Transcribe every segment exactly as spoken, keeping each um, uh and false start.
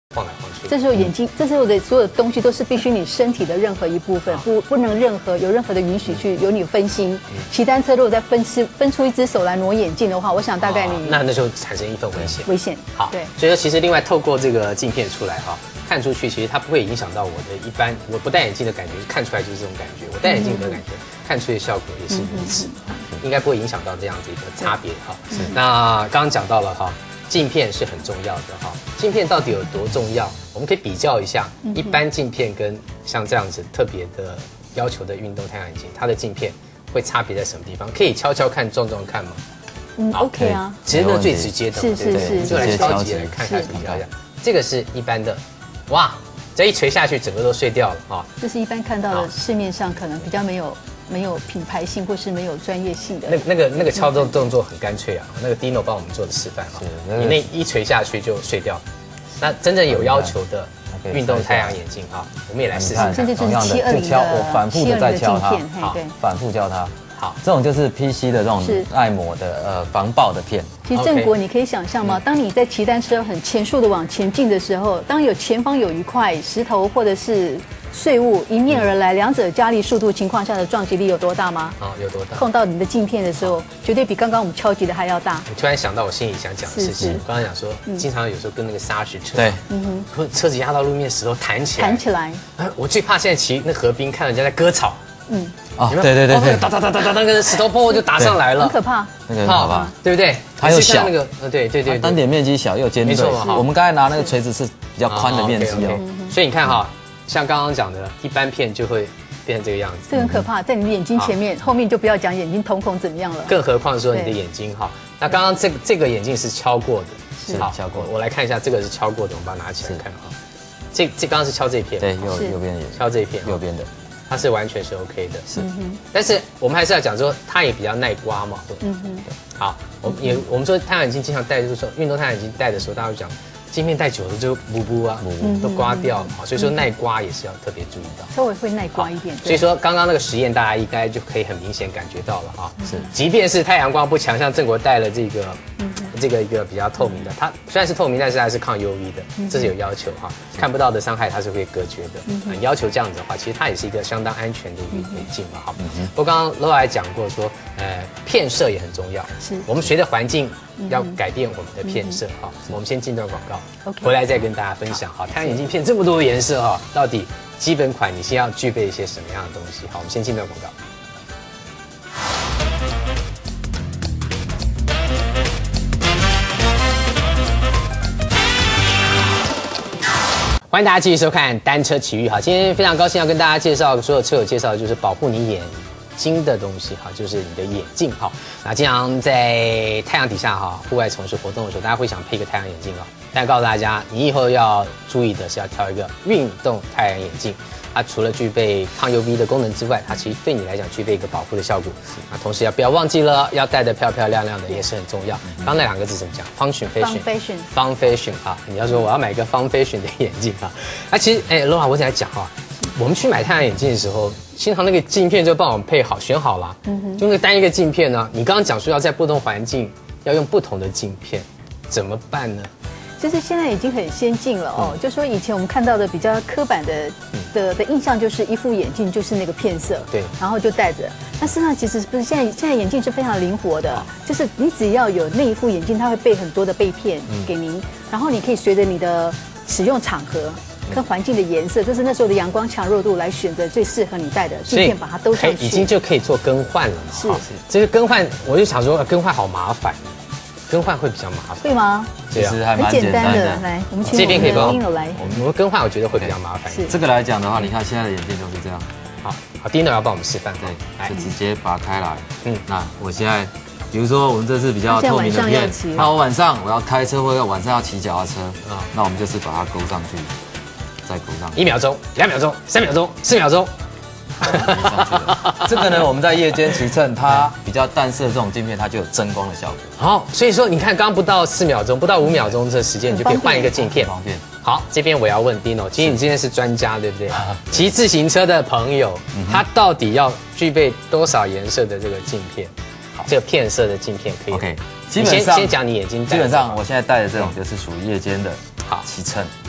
晃来晃去。 这时候眼睛，这时候的所有的东西都是必须你身体的任何一部分，不不能任何有任何的允许去有你分心。骑单车如果再分出分出一只手来挪眼镜的话，我想大概你那那时候产生一份危险。 危险。 好， 对。 所以说其实另外透过这个镜片出来哈，看出去其实它不会影响到我的一般我不戴眼镜的感觉，看出来就是这种感觉。我戴眼镜的感觉，看出来的效果也是如此，应该不会影响到这样子一个差别哈。那刚刚讲到了哈。镜片是很重要的哈，镜片到底有多重要？我们可以比较一下，一般镜片跟像这样子特别的要求的运动太阳眼镜，它的镜片会差别在什么地方？可以敲敲看、撞撞看吗？ 嗯 ，OK 啊， 其实那最直接的， 是是是， 就来敲击来看看比较一下。这个是一般的，哇，这一锤下去，整个都碎掉了啊！ 这是一般看到的市面上可能比较没有。没有品牌性或是没有专业性的， 那那个那个敲动动作很干脆啊，那个 Dino 帮我们做的示范哈，你那一锤下去就碎掉。那真正有要求的运动太阳眼镜哈，我们也来试试看。 这就是七二零的我反复的在敲它， 好， 反复敲它。 好， 这种就是 P C 的这种爱膜的呃防爆的片。 其实正国，你可以想象吗？当你在骑单车很前速的往前进的时候，当有前方有一块石头或者是碎物迎面而来，两者加力速度情况下的撞击力有多大吗？ 啊，有多大？ 碰到你的镜片的时候，绝对比刚刚我们敲击的还要大。 我突然想到我心里想讲的事情，我刚刚讲说，经常有时候跟那个砂石车， 对， 嗯哼，车子压到路面，石头弹起来， 弹起来。 我最怕现在骑那河滨，看人家在割草， 嗯， 哦，对对对对， 哒哒哒哒哒，那个石头砰就打上来了， 很可怕， 那个很可怕， 对不对？ 它又小， 那个，呃，对对对， 单点面积小又尖锐，没错嘛。我们刚才拿那个锤子是比较宽的面积哦， 所以你看哈。像刚刚讲的，一般片就会变成这个样子， 这很可怕，在你的眼睛前面，后面就不要讲眼睛瞳孔怎么样了。 更何况说你的眼睛哈，那刚刚这个这个眼镜是敲过的， 是敲过的。 我来看一下，这个是敲过的，我们把它拿起来看哈。这这刚刚是敲这片， 对，右右边也敲这片， 右边的， 它是完全是 OK 的， 是。 但是我们还是要讲说，它也比较耐刮嘛。嗯哼。好，我们也我们说太阳眼镜经常戴的时候，运动太阳眼镜戴的时候，大家会讲。镜片戴久了就补补啊，都刮掉了，所以说耐刮也是要特别注意到， 稍微会耐刮一点。 所以说刚刚那个实验大家应该就可以很明显感觉到了哈，是，即便是太阳光不强，像郑国戴了这个，这个一个比较透明的，它虽然是透明，但是它是抗 U V 的，这是有要求哈，看不到的伤害它是会隔绝的，要求这样子的话，其实它也是一个相当安全的一个眼镜嘛哈。我刚刚 Laura 讲过说，呃，片色也很重要，是我们随着环境。要改变我们的片色哈，我们先进段广告，回来再跟大家分享哈。太阳眼镜片这么多颜色哈，到底基本款你先要具备一些什么样的东西？好，我们先进段广告。欢迎大家继续收看《单车奇遇》哈，今天非常高兴要跟大家介绍，所有车友介绍的就是保护你眼睛的东西哈，就是你的眼镜哈。那经常在太阳底下哈，户外从事活动的时候，大家会想配一个太阳眼镜哦。但告诉大家，你以后要注意的是要挑一个运动太阳眼镜。它除了具备抗 U V 的功能之外，它其实对你来讲具备一个保护的效果。那同时要不要忘记了，要戴得漂漂亮亮的也是很重要。刚刚那两个字怎么讲 ？Function Fashion。Fun Fashion 啊，你要说我要买一个 Fun Fashion 的眼镜啊。那其实哎 ，Laura 我再来讲哈。我们去买太阳眼镜的时候，经常那个镜片就帮我们配好、选好了，嗯、就那个单一个镜片呢。你刚刚讲说要在不同环境要用不同的镜片，怎么办呢？ 就是现在已经很先进了哦，嗯、就说以前我们看到的比较刻板的的的印象就是一副眼镜就是那个片色，对，然后就戴着。那事实上其实不是，现在现在眼镜是非常灵活的，就是你只要有那一副眼镜，它会备很多的备片给您，嗯、然后你可以随着你的使用场合。跟环境的颜色，就是那时候的阳光强弱度来选择最适合你戴的镜片，把它兜上去， 已经就可以做更换了嘛。 是， 这个更换，我就想说，更换好麻烦，更换会比较麻烦， 对吗？ 其实还蛮简单的。来，我们请这边可以帮我们来， 我们更换我觉得会比较麻烦。 是这个来讲的话，你看现在的眼镜都是这样。 好，好 ，Dino 要帮我们示范， 对，就直接拔开来。嗯，那我现在。比如说我们这是比较透明的片，那我晚上我要开车或者晚上要骑脚踏车啊，那我们就是把它勾上去，再勾上去， 一秒钟、两秒钟、三秒钟、四秒钟， 这个呢，我们在夜间骑乘，它比较淡色的这种镜片，它就有增光的效果。 好，所以说你看，刚刚不到四秒钟，不到五秒钟这时间，你就可以换一个镜片， 方便。 好，这边我要问 Dino， 其实你今天是专家，对不对？骑自行车的朋友，他到底要具备多少颜色的这个镜片？这个片色的镜片可以 ，OK， 基本上先先讲你眼睛戴， 基本上我现在戴的这种就是属于夜间的，好骑乘。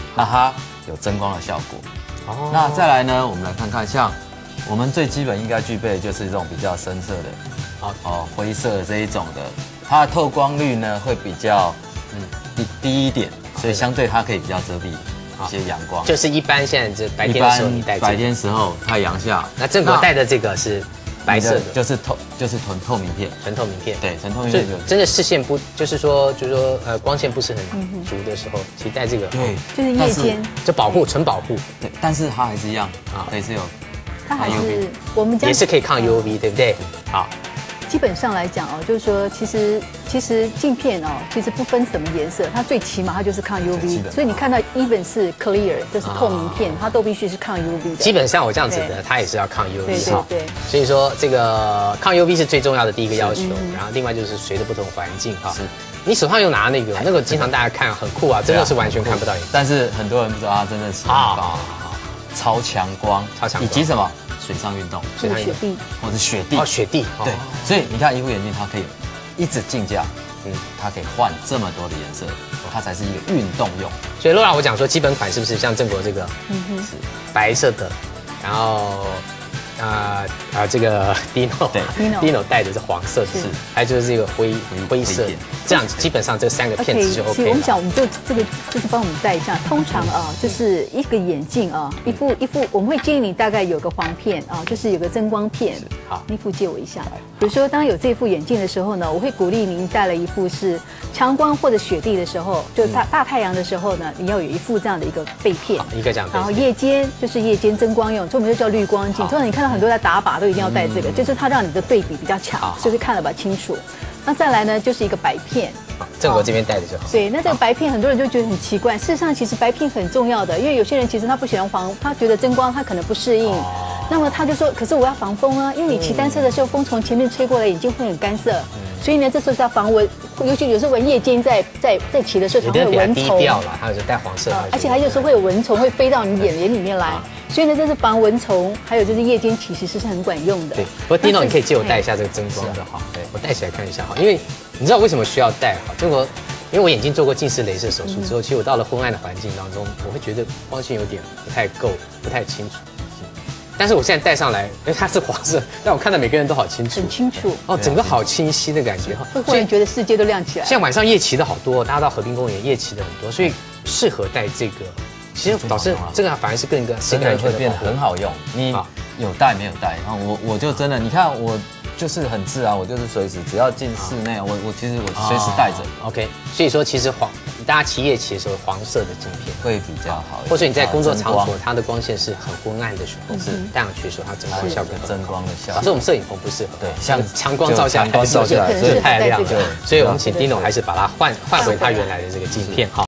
那它有增光的效果。哦，那再来呢，我们来看看，像我们最基本应该具备的就是这种比较深色的，哦哦灰色的这一种的，它的透光率呢会比较嗯低低一点，所以相对它可以比较遮蔽一些阳光。 就是一般现在这白天的时候你戴， 白天时候太阳下， 那正国戴的这个是。白色的就是透，就是纯透明片， 纯透明片。 对，纯透明片就真的视线不，就是说，就是说，呃，光线不是很足的时候，其实戴这个， 对， 就是夜间就保护，纯保护。 对，但是它还是一样啊，还是有， 它还是我们也是可以抗 U V， 对不对？好。 基本上来讲哦，就是说，其实其实镜片哦，其实不分什么颜色，它最起码它就是抗 U V， 所以你看到 even 是 clear， 就是透明片，它都必须是抗 U V 的。 基本上我这样子的，它也是要抗 U V 的。对对对。 所以说这个抗 U V 是最重要的第一个要求，然后另外就是随着不同环境哈。是。你手上又拿那个，那个经常大家看很酷啊，真的是完全看不到眼睛。 但是很多人不知道它真的是啊，超强光， 超强光，以及什么？水上运动， 水上雪地， 或者雪地哦，雪地， 对，所以你看一副眼镜，它可以一直竞价，嗯，它可以换这么多的颜色，它才是一个运动用。 所以 Laura 我讲说基本款是不是像正国这个，嗯哼，是白色的，然后啊啊这个 Dino 对 Dino 戴的是黄色的，是，还有就是这个灰灰色，这样基本上这三个片子就 OK 了。 我们想我们就这个就是帮我们戴一下，通常啊就是一个眼镜啊，一副一副我们会建议你大概有个黄片啊，就是有个增光片。好，那副借我一下。比如说当有这副眼镜的时候呢，我会鼓励您戴了一副是强光或者雪地的时候，就大大太阳的时候呢，你要有一副这样的一个背片， 一个这样。 然后夜间就是夜间增光用，所以我们就叫滤光镜。通常你看到很多在打靶都一定要戴这个，就是它让你的对比比较强，所以会看得比较清楚。那再来呢，就是一个白片。 正国这边戴的就好。 对，那这个白片很多人就觉得很奇怪，事实上其实白片很重要的，因为有些人其实他不喜欢黄，他觉得增光他可能不适应，那么他就说，可是我要防风啊，因为你骑单车的时候风从前面吹过来，眼睛会很干涩，所以呢这时候是要防蚊，尤其有时候蚊夜间在在在骑的时候常会有蚊虫。 低调了，还有就戴黄色， 而且还有时候会有蚊虫会飞到你眼帘里面来。所以呢，这是防蚊虫，还有就是夜间骑其实是很管用的。 对，不过 Dino 你可以借我戴一下这个增光的哈，对我戴起来看一下哈，因为你知道为什么需要戴哈？这个因为我眼睛做过近视雷射手术之后，其实我到了昏暗的环境当中，我会觉得光线有点不太够，不太清楚。但是我现在戴上来，因为它是黄色，但我看到每个人都好清楚， 很清楚哦，整个好清晰的感觉哈， 会忽然觉得世界都亮起来。 现在晚上夜骑的好多，大家到河滨公园夜骑的很多，所以适合戴这个。其实导致这个反而是更一个真的会变得很好用。你有戴没有戴？然后我我就真的，你看我就是很自然，我就是随时只要进室内，我我其实我随时戴着。 OK， 所以说其实黄大家骑夜骑的时候，黄色的镜片会比较好。 或者你在工作场所，它的光线是很昏暗的时候，是太阳区的时候，它增光效果增光的效果。 可是我们摄影棚不适合， 对， 像强光照下来， 强光照下来， 所以太亮了。所以我们请 Dino 还是把它换换回它原来的这个镜片哈。